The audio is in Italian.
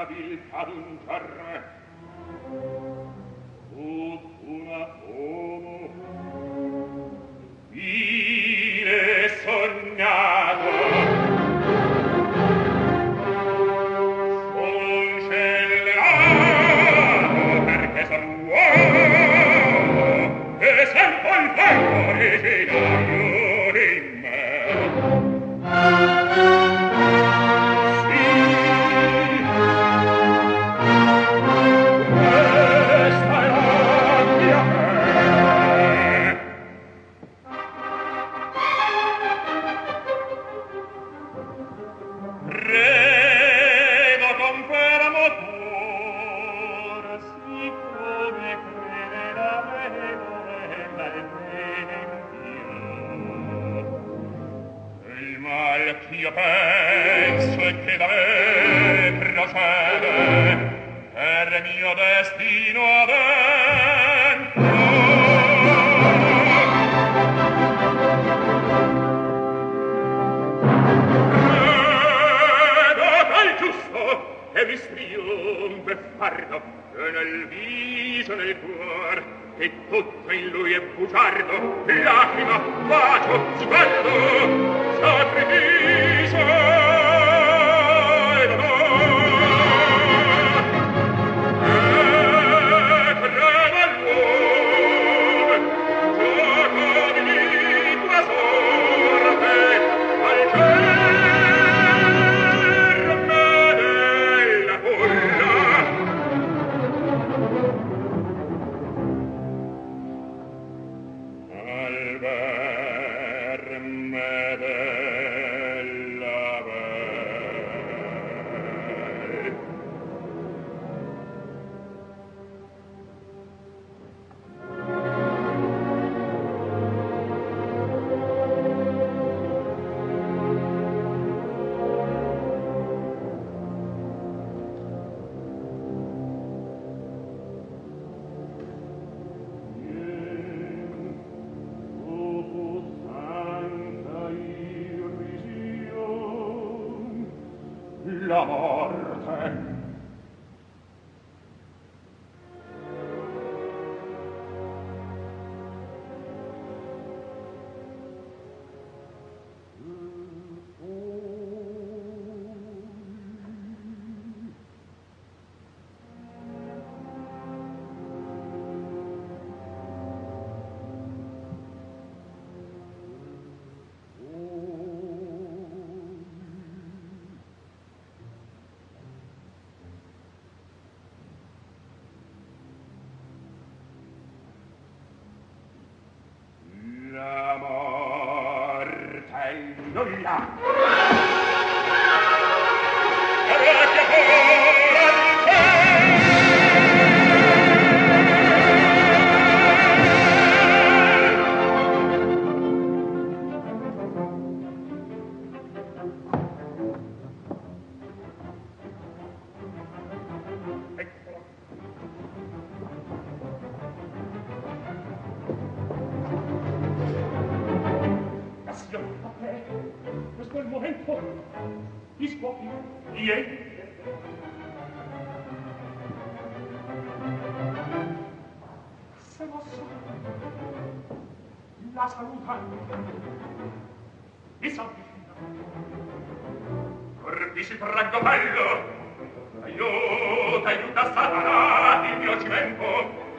viltà d'un giorno. Una uomo vile sognato son scellerato perché son uomo e sento il vento originario in me. Io penso e che da me procede per mio destino adentro. Credo dal giusto e mi strio beffardo e nel viso nel cuor che tutto in lui è bugiardo, lacrima, bacio, sguardo, sacrificio ed amor. E credo all'uomo, gioco di tua sorte, al germe della culla. Al verme della bel. La morte. La morte è nulla. La vecchia ora di eccola. Questo è il momento. Gli scuopi. Ieri. Se mosso. La saluta. Mi s'avvicina. Corpisci traggo bello. Aiuta, aiuta Satana, il mio cimento.